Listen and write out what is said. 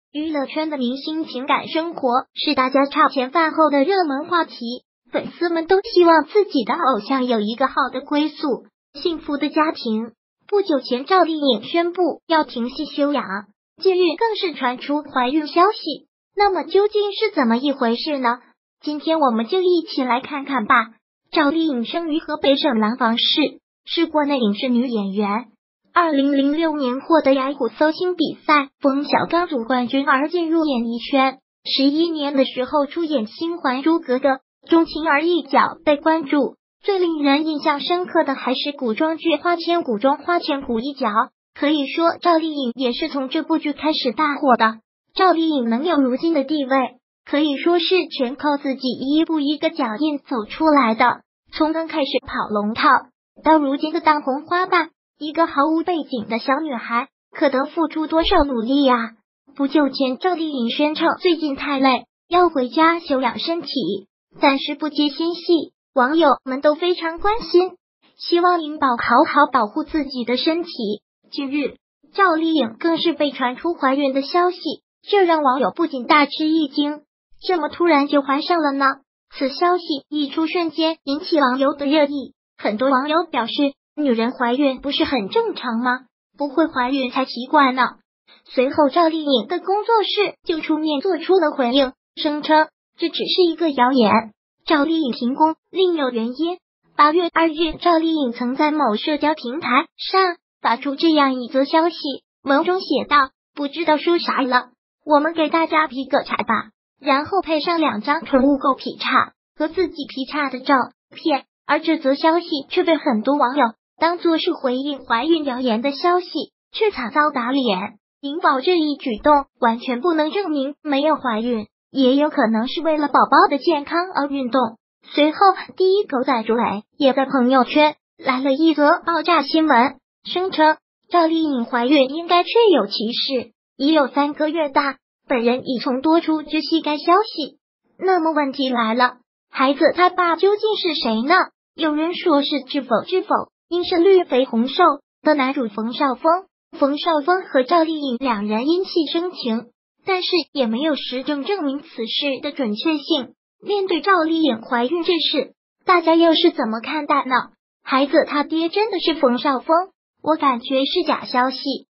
娱乐圈的明星情感生活是大家茶前饭后的热门话题，粉丝们都希望自己的偶像有一个好的归宿，幸福的家庭。不久前，赵丽颖宣布要停息休养，近日更是传出怀孕消息。那么究竟是怎么一回事呢？今天我们就一起来看看吧。赵丽颖生于河北省廊坊市，是国内影视女演员。2006年获得雅虎搜星比赛冯小刚组冠军而进入演艺圈，11年的时候出演《新还珠格格》，钟情儿一角被关注。最令人印象深刻的还是古装剧《花千骨》中花千骨一角，可以说赵丽颖也是从这部剧开始大火的。赵丽颖能有如今的地位，可以说是全靠自己一步一个脚印走出来的。从刚开始跑龙套，到如今的当红花旦，一个毫无背景的小女孩，可得付出多少努力啊！不久前，赵丽颖宣称最近太累，要回家休养身体，暂时不接新戏。网友们都非常关心，希望颖宝好好保护自己的身体。近日，赵丽颖更是被传出怀孕的消息，这让网友不仅大吃一惊，这么突然就怀上了呢？此消息一出，瞬间引起网友的热议。很多网友表示，女人怀孕不是很正常吗？不会怀孕才奇怪呢。随后，赵丽颖的工作室就出面做出了回应，声称这只是一个谣言。赵丽颖停工另有原因。8月2日，赵丽颖曾在某社交平台上发出这样一则消息，文中写道：不知道说啥了，我们给大家劈个柴吧。然后配上2张宠物狗劈叉和自己劈叉的照片，而这则消息却被很多网友当作是回应怀孕谣言的消息，却惨遭打脸。颖宝这一举动完全不能证明没有怀孕，也有可能是为了宝宝的健康而运动。随后，第一狗仔朱磊也在朋友圈来了一则爆炸新闻，声称赵丽颖怀孕应该确有其事，已有3个月大，本人已从多处知悉该消息。那么问题来了，孩子他爸究竟是谁呢？有人说是知否，应是绿肥红瘦的男主冯绍峰。冯绍峰和赵丽颖2人因戏生情，但是也没有实证证明此事的准确性。面对赵丽颖怀孕这事，大家又是怎么看待呢？孩子他爹真的是冯绍峰？我感觉是假消息。